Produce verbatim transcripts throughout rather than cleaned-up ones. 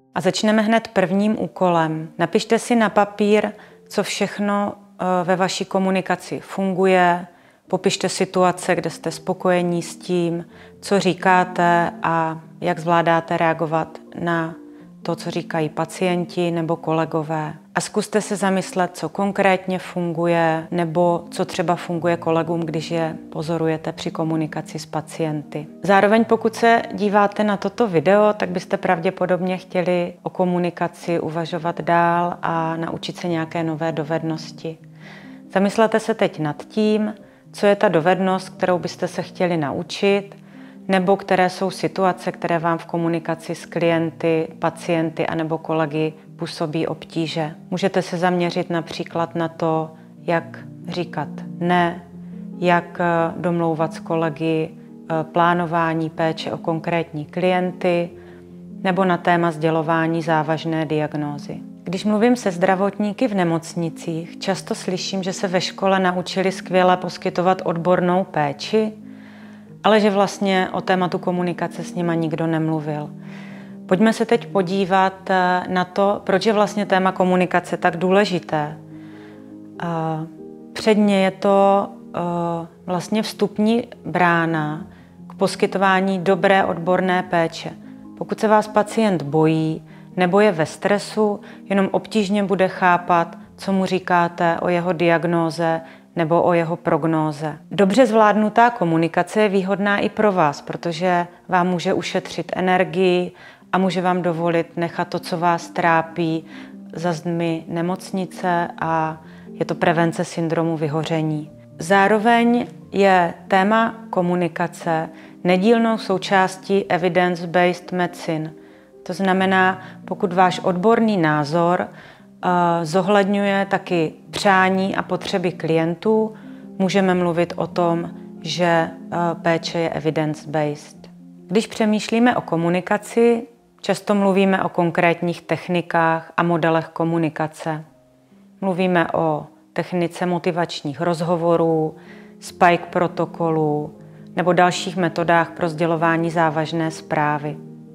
A začneme hned prvním úkolem. Napište si na papír, co všechno ve vaší komunikaci funguje, popište situace, kde jste spokojení s tím, co říkáte a jak zvládáte reagovat na to, co říkají pacienti nebo kolegové. A zkuste se zamyslet, co konkrétně funguje nebo co třeba funguje kolegům, když je pozorujete při komunikaci s pacienty. Zároveň pokud se díváte na toto video, tak byste pravděpodobně chtěli o komunikaci uvažovat dál a naučit se nějaké nové dovednosti. Zamyslete se teď nad tím, co je ta dovednost, kterou byste se chtěli naučit, nebo které jsou situace, které vám v komunikaci s klienty, pacienty anebo kolegy působí obtíže. Můžete se zaměřit například na to, jak říkat ne, jak domlouvat s kolegy plánování péče o konkrétní klienty, nebo na téma sdělování závažné diagnózy. Když mluvím se zdravotníky v nemocnicích, často slyším, že se ve škole naučili skvěle poskytovat odbornou péči, ale že vlastně o tématu komunikace s nima nikdo nemluvil. Pojďme se teď podívat na to, proč je vlastně téma komunikace tak důležité. Předně je to vlastně vstupní brána k poskytování dobré odborné péče. Pokud se vás pacient bojí nebo je ve stresu, jenom obtížně bude chápat, co mu říkáte o jeho diagnóze nebo o jeho prognóze. Dobře zvládnutá komunikace je výhodná i pro vás, protože vám může ušetřit energii a může vám dovolit nechat to, co vás trápí, za zdmi nemocnice a je to prevence syndromu vyhoření. Zároveň je téma komunikace nedílnou součástí evidence-based medicine. To znamená, pokud váš odborný názor zohledňuje taky přání a potřeby klientů, můžeme mluvit o tom, že péče je evidence-based. Když přemýšlíme o komunikaci, často mluvíme o konkrétních technikách a modelech komunikace. Mluvíme o technice motivačních rozhovorů, spike protokolů nebo dalších metodách pro sdělování závažné zprávy.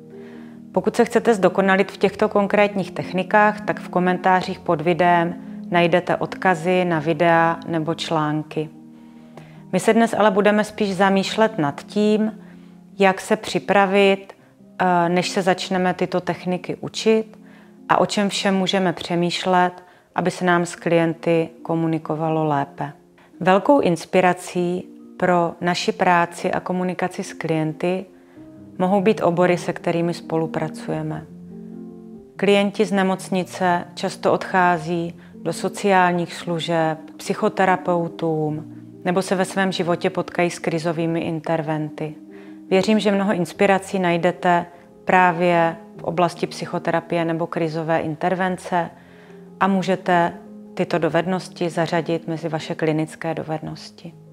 Pokud se chcete zdokonalit v těchto konkrétních technikách, tak v komentářích pod videem najdete odkazy na videa nebo články. My se dnes ale budeme spíš zamýšlet nad tím, jak se připravit, než se začneme tyto techniky učit a o čem všem můžeme přemýšlet, aby se nám s klienty komunikovalo lépe. Velkou inspirací pro naši práci a komunikaci s klienty mohou být obory, se kterými spolupracujeme. Klienti z nemocnice často odchází do sociálních služeb, psychoterapeutům nebo se ve svém životě potkají s krizovými interventy. Věřím, že mnoho inspirací najdete právě v oblasti psychoterapie nebo krizové intervence a můžete tyto dovednosti zařadit mezi vaše klinické dovednosti.